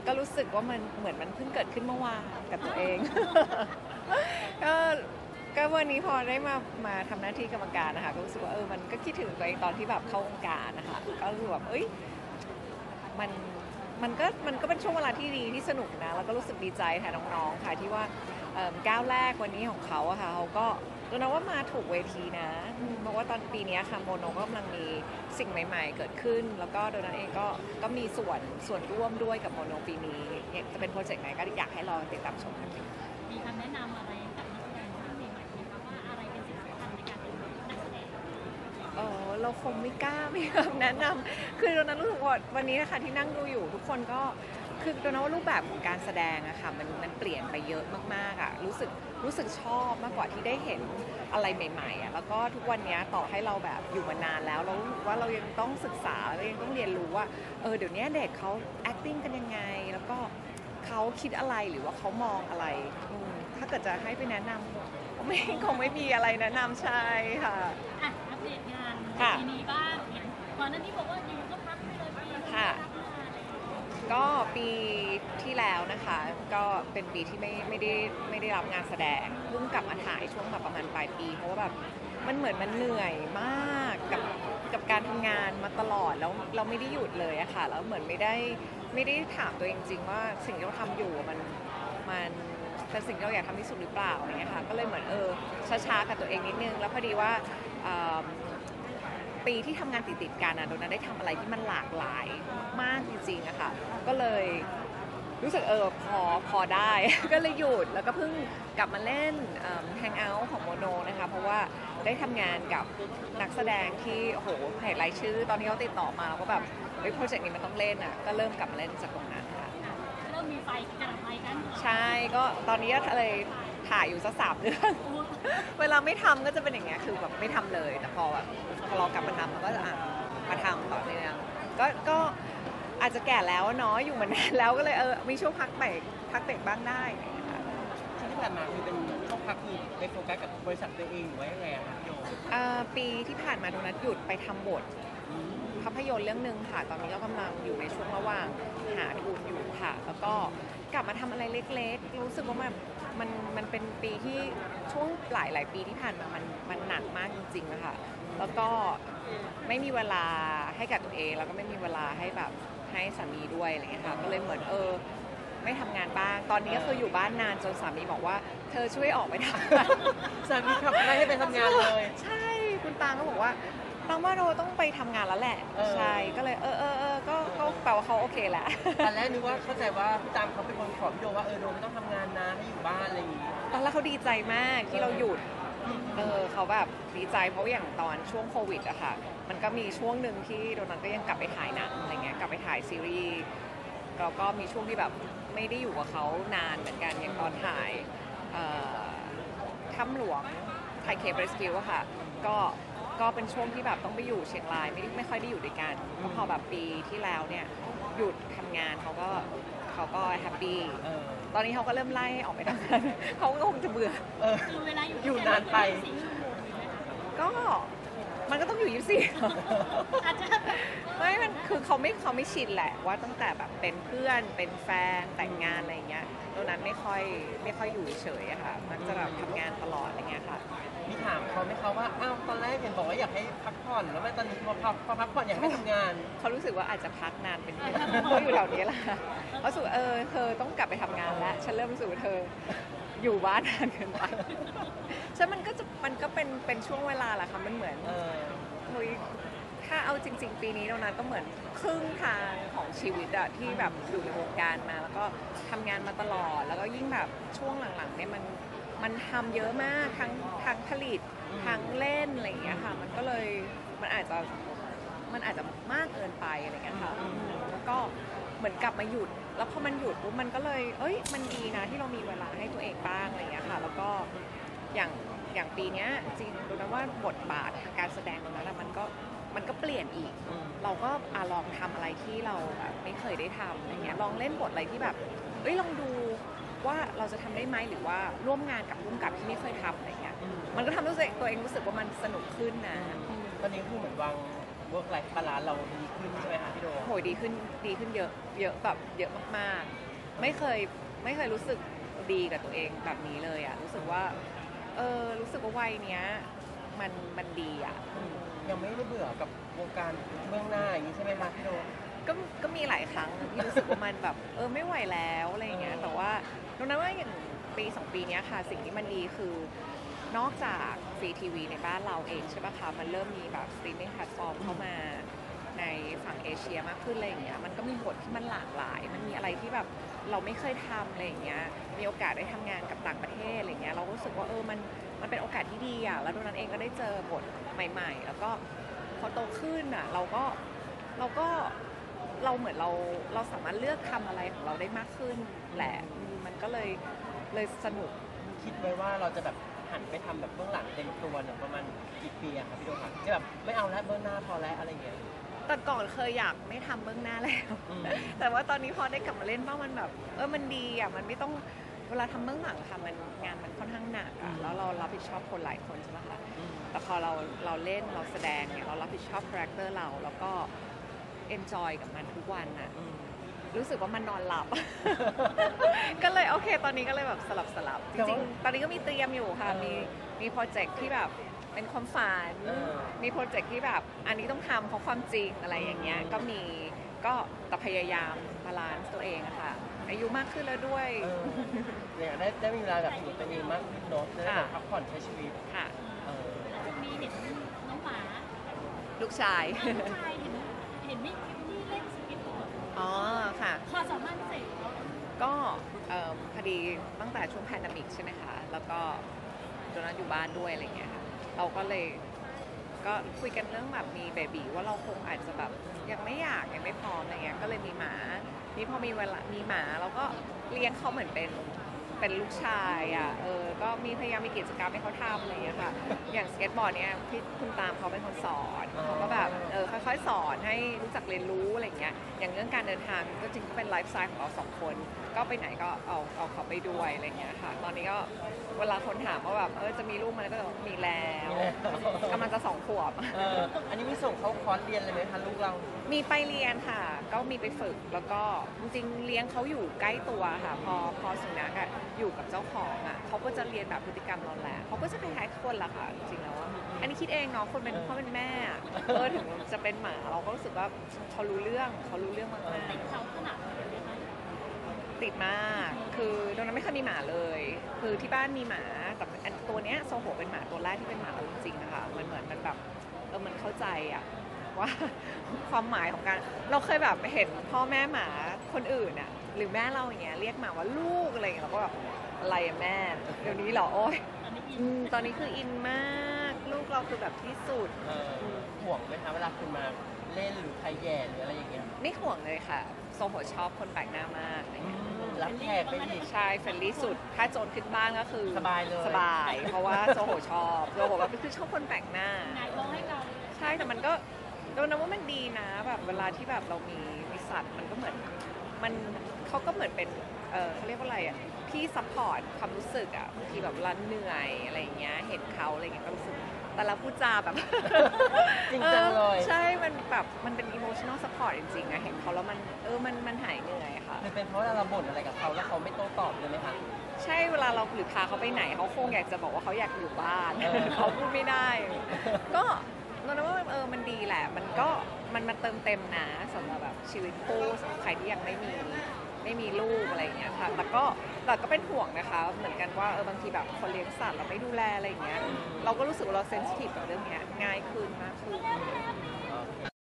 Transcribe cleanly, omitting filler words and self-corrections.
ก็รู้สึกว่ามันเหมือนมันเพิ่งเกิดขึ้นเมื่อวานกับตัวเอง ก็ก็วันนี้พอได้มาทำหน้าที่กรรมการนะคะก็รู้สึกว่ามันก็คิดถึงตัวเองตอนที่แบบเข้าวงการนะคะก็รู้สึกแบบมันมันก็เป็นช่วงเวลาที่ดีที่สนุกนะแล้วก็รู้สึกดีใจแทนน้องๆค่ะที่ว่าก้าวแรกวันนี้ของเขาอะค่ะเขาก็รู้นะว่ามาถูกเวทีนะเพราะว่าตอนปีนี้ค่ะโมโนก็กำลังมีสิ่งใหม่ๆเกิดขึ้นแล้วก็โดนัทเองก็มีส่วนร่วมด้วยกับโมโนปีนี้จะเป็นโปรเจกต์ไหนก็อยากให้รอติดตามชมกันมีคำแนะนำอะไรกับนักแสดงท่านใหม่ๆไหมคะว่าอะไรเป็นสิ่งสำคัญในการเป็นนักแสดงเราคงไม่กล้าไม่คำแนะนำคือโดนัทรู้สึกว่าวันนี้นะคะที่นั่งดูอยู่ทุกคนก็คือโดนัทว่ารูปแบบของการแสดงอะค่ะมันเปลี่ยนไปเยอะมากๆอะรู้สึกชอบมากกว่าที่ได้เห็นอะไรใหม่ๆอะแล้วก็ทุกวันนี้ต่อให้เราแบบอยู่มานานแล้วเราว่าเรายังต้องศึกษาเรายังต้องเรียนรู้ว่าเดี๋ยวนี้เด็กเขา acting กันยังไงแล้วก็เขาคิดอะไรหรือว่าเขามองอะไรถ้าเกิดจะให้ไปแนะนำไม่คงไม่มีอะไรแนะนำใช่ค่ะอัปเดตงานปีนี้บ้างก่อนหน้านี้บอกว่าอยู่ก็พักไปเลยปีนี้ค่ะก็ปีที่แล้วนะคะก็เป็นปีที่ไม่ได้รับงานแสดงเพิ่งกลับมาถ่ายช่วงแบบประมาณปลายปีเพราะว่าแบบมันเหมือนมันเหนื่อยมากกับการทำงานมาตลอดแล้วเราไม่ได้หยุดเลยอะค่ะแล้วเหมือนไม่ได้ถามตัวเองจริงว่าสิ่งที่เราทำอยู่มันเป็นสิ่งที่เราอยากทำที่สุดหรือเปล่าอะไรเงี้ยค่ะก็เลยเหมือนช้าๆกับตัวเองนิดนึงแล้วพอดีว่าปีที่ทำงานติดกันโดนัทได้ทำอะไรที่มันหลากหลายมากจริงๆอะค่ะก็เลยรู้สึกพอได้ ก็เลยหยุดแล้วก็เพิ่งกลับมาเล่นแฮงเอาท์ของโมโนนะคะเพราะว่าได้ทำงานกับนักแสดงที่โอ้โหเห็นรายชื่อตอนนี้เขาติดต่อมาแล้วก็แบบโปรเจกต์นี้มันต้องเล่นอะก็เริ่มกลับมาเล่นจากตรงนั้นค่ะเริ่มมีไฟกระดับไฟกันใช่ก็ตอนนี้ก็เลยถ่ายอยู่สัก3 เดือนเวลาไม่ทำก็จะเป็นอย่างเงี้ยคือแบบไม่ทำเลยแต่พอเรากลับมาทำเราก็จะมาทำต่อเนื่องก็อาจจะแก่แล้วเนาะอยู่มานานแล้วก็เลยมีช่วงพักเบรกบ้างได้ที่ผ่านมาคือเป็นช่วงพักคือไปโฟกัสกับบริษัทตัวเองหรือว่ายังไงครับโยปีที่ผ่านมาโดนัทหยุดไปทำบทภาพยนตร์เรื่องนึงค่ะตอนนี้ก็กำลังอยู่ในช่วงระหว่างหาทุนอยู่ค่ะแล้วก็กลับมาทำอะไรเล็กๆรู้สึกว่ามันเป็นปีที่ช่วงหลายปีที่ผ่านมามันหนักมากจริงๆนะคะแล้วก็ไม่มีเวลาให้กับตัวเองแล้วก็ไม่มีเวลาให้แบบให้สามีด้วยอะไรเงี้ยค่ะก็เลยเหมือนไม่ทำงานบ้างตอนนี้ก็คืออยู่บ้านนานจนสามีบอกว่าเธอช่วยออกไปทำงานสามีขับไล่ให้ไปทำงานเลยใช่คุณตาก็บอกว่าตั้งว่าเราต้องไปทำงานแล้วแหละใช่ก็เลยก็แปลว่าเขาโอเคแหละตอนแรกนึกว่าเข้าใจว่าพี่ตามเขาเป็นคนขอพี่โยว่าโดไม่ต้องทำงานนะให้อยู่บ้านอะไรอย่างงี้ตอนแรกเขาดีใจมากที่เราหยุดเขาแบบดีใจเพราะอย่างตอนช่วงโควิดอะค่ะมันก็มีช่วงหนึ่งที่โดนัทก็ยังกลับไปถ่ายหนังอะไรเงี้ยกลับไปถ่ายซีรีส์แล้วก็มีช่วงที่แบบไม่ได้อยู่กับเขานานเหมือนกันอย่างตอนถ่ายถ้ำหลวงไทยเคปเรสคิวอะค่ะก็เป็นช่วงที่แบบต้องไปอยู่เชียงรายไม่ค่อยได้อยู่ด้วยกันเพราะพอแบบปีที่แล้วเนี่ยหยุดทำงานเขาก็แฮปปี้ตอนนี้เขาก็เริ่มไล่ออกไปทำงานเขาก็คงจะเบื่อคือเวลาอยู่นานไปก็มันก็ต้องอยู่24 อาจจะไม่มันคือเขาไม่ชินแหละว่าตั้งแต่แบบเป็นเพื่อนเป็นแฟนแต่งงานอะไรเงี้ยตรงนั้นไม่ค่อยอยู่เฉยอะค่ะมันจะแบบทำงานตลอดอะไรเงี้ยค่ะพี่ถามเขาไหมคะว่าอ้าวตอนแรกเห็นบอกว่าอยากให้พักผ่อนแล้วตอนนี้พอพักผ่อนอยากให้ทำงานเขารู้สึกว่าอาจจะพักนานเป็นเดือนเขาอยู่แถวนี้แหละเขาสึกเธอต้องกลับไปทำงานแล้วฉันเริ่มรู้สึกว่าเธออยู่บ้านนานเกินไปใช่มันก็เป็นช่วงเวลาแหละค่ะมันเหมือนถ้าเอาจริงๆปีนี้โดนัทก็เหมือนครึ่งทางของชีวิตอะที่แบบอยู่ในวงการมาแล้วก็ทำงานมาตลอดแล้วก็ยิ่งแบบช่วงหลังๆเนี่ยมันทำเยอะมากทั้งผลิตทั้งเล่นอะไรอย่างเงี้ยค่ะมันก็เลยมันอาจจะมากเกินไปอะไรเงี้ยค่ะแล้วก็เหมือนกลับมาหยุดแล้วพอมันหยุดปุ๊บมันก็เลยมันดีนะที่เรามีเวลาให้ตัวเองบ้างอะไรเงี้ยค่ะแล้วก็อย่างปีนี้จริงดูนะว่าบทบาทการแสดงตรงนั้นมันก็เปลี่ยนอีกเราก็ลองทำอะไรที่เราแบบไม่เคยได้ทำอะไรเงี้ยลองเล่นบทอะไรที่แบบลองดูว่าเราจะทำได้ไหมหรือว่าร่วมงานกับผู้กำกับที่ไม่เคยทำอะไรเงี้ยมันก็ทำให้ตัวเองรู้สึกว่ามันสนุกขึ้นนะตอนนี้คือเหมือนวางเวิร์กไลฟ์บาลานซ์เราดีขึ้นใช่ไหมคะพี่โดโหยดีขึ้นเยอะเยอะแบบเยอะมากๆไม่เคยรู้สึกดีกับตัวเองแบบนี้เลยอะรู้สึกว่ารู้สึกว่าวัยเนี้ยมันดีอะยังไม่ได้เบื่อกับวงการเบื้องหน้าอย่างนี้ใช่ไหมคะพี่โดก็มีหลายครั้งที่รู้สึกว่ามันแบบไม่ไหวแล้วอะไรอย่างเงี้ยแต่ว่าตรงนั้นว่าอย่างปี2 ปีเนี้ยค่ะสิ่งที่มันดีคือนอกจากฟรีทีวีในบ้านเราเองใช่ปะคะมันเริ่มมีแบบสตรีมมิ่งแพลตฟอร์มเข้ามาในฝั่งเอเชียมากขึ้นอะไรอย่างเงี้ยมันก็มีบทที่มันหลากหลายมันมีอะไรที่แบบเราไม่เคยทำอะไรอย่างเงี้ยมีโอกาสได้ทำงานกับต่างประเทศอะไรเงี้ยเราก็รู้สึกว่ามันเป็นโอกาสที่ดีอ่ะแล้วตรงนั้นเองก็ได้เจอบทใหม่ๆแล้วก็พอโตขึ้นอ่ะเราเหมือนเราสามารถเลือกทำอะไรของเราได้มากขึ้นแหละมันก็เลยสนุกคิดไว้ว่าเราจะแบบหันไปทำแบบเบื้องหลังเต็มตัวเนี่ยประมาณกี่ปีอะคะพี่โดคะจะแบบไม่เอาแล้วเบื้องหน้าพอแล้วอะไรเงี้ยแต่ก่อนเคยอยากไม่ทำเบื้องหน้าแล้วอืมแต่ว่าตอนนี้พอได้กลับมาเล่นบ้างมันแบบมันดีอ่ะมันไม่ต้องเวลาทำเบื้องหลังค่ะมันงานมันค่อนข้างหนักอ่ะแล้วเรารับผิดชอบคนหลายคนใช่ไหมคะแต่พอเราเล่นเราแสดงเนี่ยเรารับผิดชอบคาแรคเตอร์เราแล้วก็เอนจอยกับมันทุกวันอ่ะรู้สึกว่ามันนอนหลับ ก็เลยโอเคตอนนี้ก็เลยแบบสลับจริงๆตอนนี้ก็มีเตรียมอยู่ค่ะมีโปรเจกต์ที่แบบเป็นความฝันมีโปรเจกต์ที่แบบอันนี้ต้องทำเพราะความจริงอะไรอย่างเงี้ยก็มีก็แต่พยายามบาลานซ์ตัวเองอะค่ะอายุมากขึ้นแล้วด้วยเนี่ยได้มีเวลาแบบอยู่ตัวเองมากขึ้นเนาะจะได้แบบพักผ่อนใช้ชีวิตค่ะเออมีเห็นน้องหมาลูกชายลูกชายเห็นไม่ที่เล่นสเก็ตบอร์ดอ๋อค่ะความสามารถพิเศษของเขาก็พอดีตั้งแต่ช่วงแพนดมิกใช่ไหมคะแล้วก็ตอนนั้นอยู่บ้านด้วยอะไรเงี้ยค่ะเราก็เลยก็คุยกันเรื่องแบบมีเบบีว่าเราคงอาจจะแบบยังไม่พร้อมอะไรเงี้ยก็เลยมีหมานี่พอมีเวลามีหมาเราก็เลี้ยงเขาเหมือนเป็นลูกชายอ่ะก็มีพยายามมีกิจกรรมให้เขาทำอะไรเงี้ยค่ะอย่างสเก็ตบอร์ดเนี่ยที่คุณตามเขาเป็นคนสอนเขาก็แบบค่อยๆสอนให้รู้จักเรียนรู้อะไรเงี้ยอย่างเรื่องการเดินทางก็จริงก็เป็นไลฟ์สไตล์ของเรา2 คนก็ไปไหนก็เอาเขาไปด้วยอะไรเงี้ยค่ะตอนนี้ก็เวลาคนถามว่าแบบจะมีลูกมันก็จะบอกมีแล้วกำลังจะ2 ขวบอันนี้มีส่งเขาคอร์สเรียนเลยไหมคะลูกเรามีไปเรียนค่ะ ก็มีไปฝึกแล้วก็จริงๆเลี้ยงเขาอยู่ใกล้ตัวค่ะพอสุนัขอะอยู่กับเจ้าของอะเขาก็จะเรียนแบบพฤติกรรมเราแหละเขาก็จะคล้ายๆคนละค่ะจริงๆแล้วอะอันนี้คิดเองเนาะคนเป็นพ่อเป็นแม่อะถึงจะเป็นหมาเราก็รู้สึกว่าเขารู้เรื่องมากติดเขาขนาดไหนนะคะๆติดมากคือตรงนั้นไม่เคยมีหมาเลย คือที่บ้านมีหมาแต่อันตัวเนี้ยโซโหเป็นหมาตัวแรกที่เป็นหมาเราจริงๆอะค่ะมันเหมือนมันแบบมันเข้าใจอะว่า ความหมายของการเราเคยแบบเห็นพ่อแม่หมาคนอื่นอะหรือแม่เราอย่างเงี้ยเรียกหมาว่าลูกอะไรอย่างเงี้ยเราก็แบบอะไรอะแม่เดี๋ยวนี้เหรอโอ้ยตอนนี้อินตอนนี้คืออินมากลูกเราคือแบบที่สุดห่วงไหมคะเวลาคุณมาเล่นหรือใครแย่หรืออะไรอย่างเงี้ยไม่ห่วงเลยค่ะโซโหชอบคนแปลกหน้ามากอะไรเงี้ยรับแขกไปอีกใช่เฟรนลี่สุดถ้าโจรขึ้นบ้านก็คือสบายเลยสบาย เพราะว่าโซโหชอบโซโหแบบคือชอบคนแปลกหน้าไงร้องให้เราใช่แต่มันก็โดนนะว่ามันดีนะแบบเวลาที่แบบเรามีสัตว์มันก็เหมือนมันเขาก็เหมือนเป็นเขาเรียกว่าอะไรอ่ะที่ซัพพอร์ตความรู้สึกอ่ะบางทีแบบเวลาเหนื่อยอะไรอย่างเงี้ยเห็นเขาอะไรเงี้ยก็รู้สึกแต่ละพูดจาแบบจริงจังเลยใช่มันแบบมันเป็น emotional support จริงๆอะเห็นเขาแล้วมันมันหายเหนื่อยค่ะหรือเป็นเพราะว่าเราบ่นอะไรกับเขาแล้วเขาไม่โต้ตอบเลยไหมคะใช่เวลาเราหรือพาเขาไปไหนเขาคงอยากจะบอกว่าเขาอยากอยู่บ้าน เขาพูดไม่ได้ ก็เราคิดว่ามันดีแหละ มันก็มันมาเติมเต็มนะสำหรับแบบชีวิตคู่สำหรับใครที่ยังไม่มีลูกอะไรอย่างเงี้ยค่ะแต่ก็เป็นห่วงนะคะเหมือนกันว่าบางทีแบบคนเลี้ยงสัตว์เราไม่ดูแลอะไรอย่างเงี้ยเราก็รู้สึกว่าเราเซนซิทีฟกับเรื่องเนี้ยง่ายขึ้นมากขึ้น